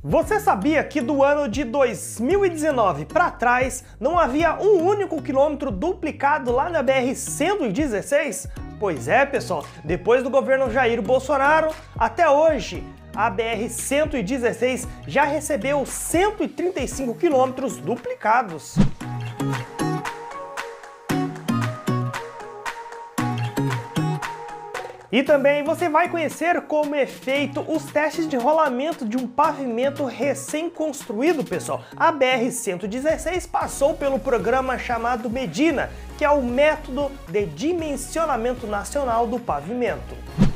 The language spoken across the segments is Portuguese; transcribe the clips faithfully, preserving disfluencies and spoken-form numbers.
Você sabia que do ano de dois mil e dezenove para trás não havia um único quilômetro duplicado lá na B R cento e dezesseis? Pois é, pessoal, depois do governo Jair Bolsonaro, até hoje, a B R cento e dezesseis já recebeu cento e trinta e cinco quilômetros duplicados. E também você vai conhecer como é feito os testes de rolamento de um pavimento recém-construído, pessoal. A B R cento e dezesseis passou pelo programa chamado Medina, que é o método de dimensionamento nacional do pavimento.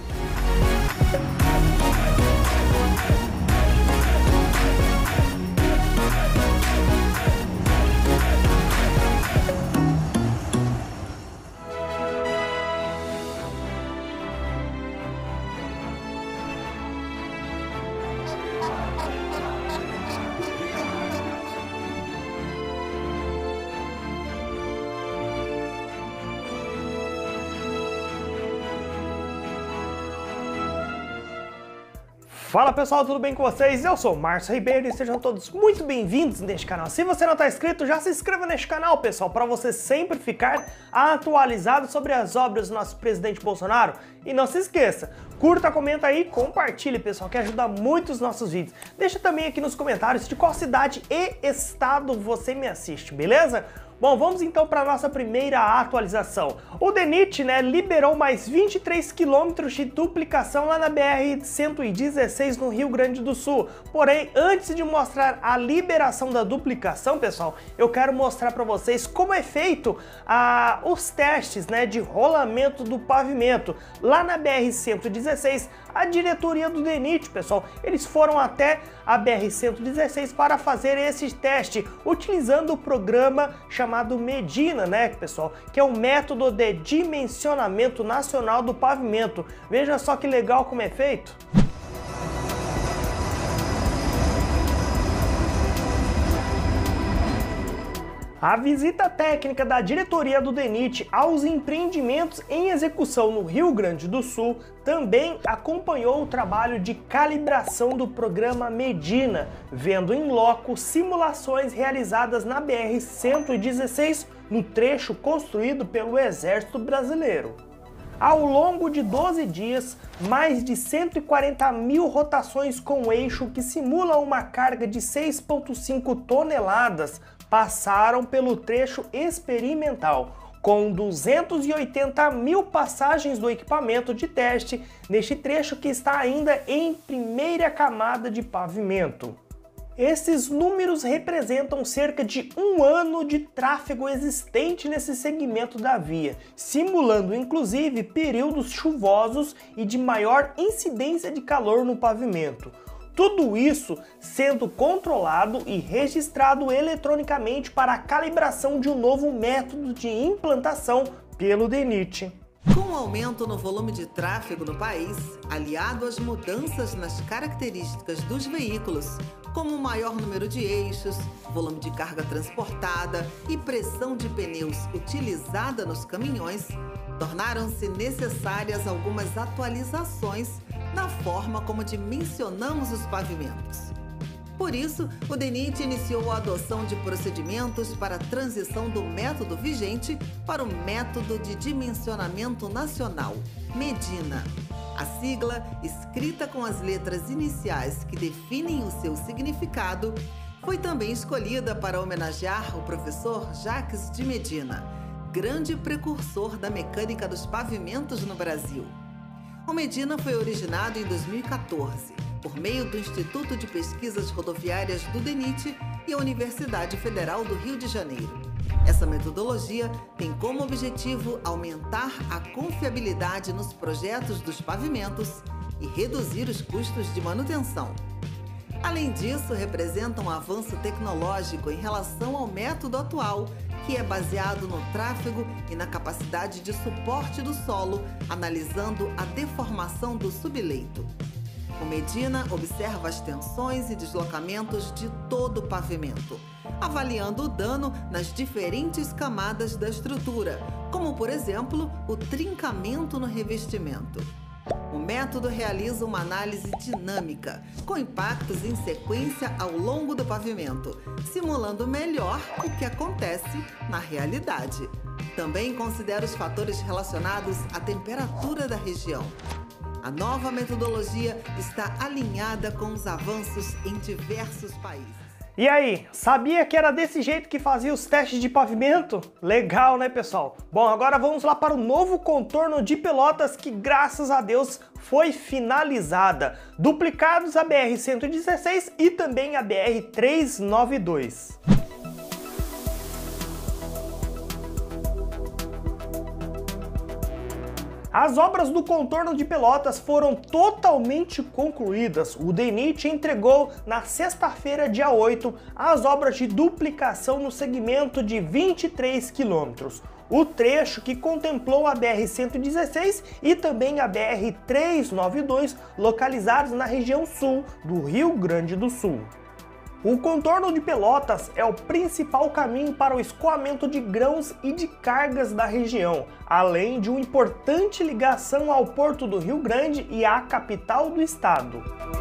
Fala pessoal, tudo bem com vocês? Eu sou o Márcio Ribeiro e sejam todos muito bem-vindos neste canal. Se você não está inscrito, já se inscreva neste canal, pessoal, para você sempre ficar atualizado sobre as obras do nosso presidente Bolsonaro. E não se esqueça, curta, comenta aí, compartilhe, pessoal, que ajuda muito os nossos vídeos. Deixa também aqui nos comentários de qual cidade e estado você me assiste, beleza? Bom, vamos então para a nossa primeira atualização. O DENIT, né, liberou mais vinte e três quilômetros de duplicação lá na B R cento e dezesseis no Rio Grande do Sul. Porém, antes de mostrar a liberação da duplicação, pessoal, eu quero mostrar para vocês como é feito ah, os testes, né, de rolamento do pavimento. Lá na B R cento e dezesseis, a diretoria do DENIT, pessoal, eles foram até a B R cento e dezesseis para fazer esse teste, utilizando o programa chamado chamado Medina, né, pessoal, que é um método de dimensionamento nacional do pavimento. Veja só que legal como é feito. A visita técnica da diretoria do DENIT aos empreendimentos em execução no Rio Grande do Sul também acompanhou o trabalho de calibração do programa Medina, vendo em loco simulações realizadas na B R cento e dezesseis no trecho construído pelo Exército Brasileiro. Ao longo de doze dias, mais de cento e quarenta mil rotações com eixo que simulam uma carga de seis vírgula cinco toneladas passaram pelo trecho experimental, com duzentas e oitenta mil passagens do equipamento de teste neste trecho que está ainda em primeira camada de pavimento. Esses números representam cerca de um ano de tráfego existente nesse segmento da via, simulando inclusive períodos chuvosos e de maior incidência de calor no pavimento. Tudo isso sendo controlado e registrado eletronicamente para a calibração de um novo método de implantação pelo DENIT. Com o aumento no volume de tráfego no país, aliado às mudanças nas características dos veículos, como maior número de eixos, volume de carga transportada e pressão de pneus utilizada nos caminhões, tornaram-se necessárias algumas atualizações na forma como dimensionamos os pavimentos. Por isso, o DENIT iniciou a adoção de procedimentos para a transição do método vigente para o método de dimensionamento nacional, Medina. A sigla, escrita com as letras iniciais que definem o seu significado, foi também escolhida para homenagear o professor Jacques de Medina, grande precursor da mecânica dos pavimentos no Brasil. O Medina foi originado em dois mil e quatorze, por meio do Instituto de Pesquisas Rodoviárias do DENIT e a Universidade Federal do Rio de Janeiro. Essa metodologia tem como objetivo aumentar a confiabilidade nos projetos dos pavimentos e reduzir os custos de manutenção. Além disso, representa um avanço tecnológico em relação ao método atual, que é baseado no tráfego e na capacidade de suporte do solo, analisando a deformação do subleito. O Medina observa as tensões e deslocamentos de todo o pavimento, avaliando o dano nas diferentes camadas da estrutura, como, por exemplo, o trincamento no revestimento. O método realiza uma análise dinâmica, com impactos em sequência ao longo do pavimento, simulando melhor o que acontece na realidade. Também considera os fatores relacionados à temperatura da região. A nova metodologia está alinhada com os avanços em diversos países. E aí, sabia que era desse jeito que fazia os testes de pavimento? Legal, né, pessoal? Bom, agora vamos lá para o novo contorno de Pelotas que, graças a Deus, foi finalizada. Duplicados a B R cento e dezesseis e também a B R trezentos e noventa e dois. As obras do contorno de Pelotas foram totalmente concluídas. O DENIT entregou na sexta-feira, dia oito, as obras de duplicação no segmento de vinte e três quilômetros. O trecho que contemplou a B R cento e dezesseis e também a B R trezentos e noventa e dois, localizados na região sul do Rio Grande do Sul. O contorno de Pelotas é o principal caminho para o escoamento de grãos e de cargas da região, além de uma importante ligação ao Porto do Rio Grande e à capital do estado.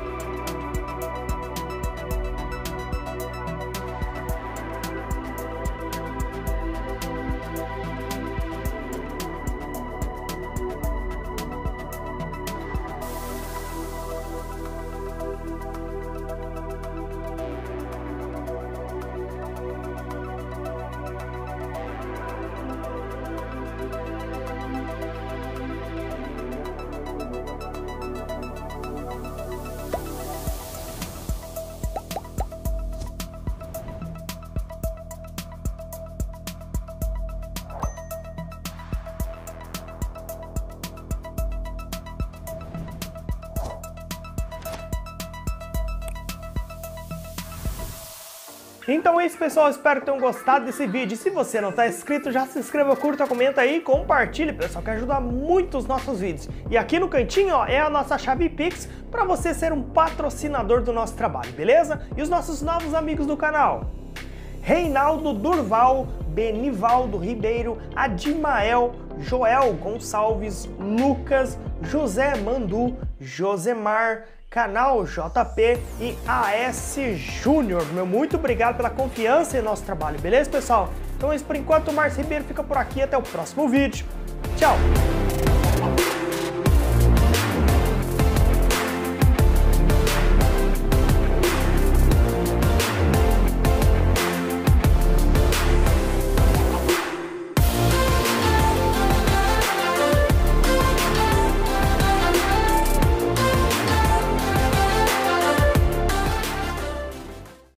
Então é isso, pessoal, espero que tenham gostado desse vídeo. E se você não está inscrito, já se inscreva, curta, comenta aí e compartilhe, pessoal, que ajuda muito os nossos vídeos. E aqui no cantinho, ó, é a nossa chave Pix para você ser um patrocinador do nosso trabalho, beleza? E os nossos novos amigos do canal: Reinaldo Durval, Benivaldo Ribeiro, Adimael, Joel Gonçalves, Lucas, José Mandu, Josemar, Canal J P e A S Júnior. Meu muito obrigado pela confiança em nosso trabalho, beleza, pessoal? Então é isso por enquanto, o Márcio Ribeiro fica por aqui, até o próximo vídeo. Tchau!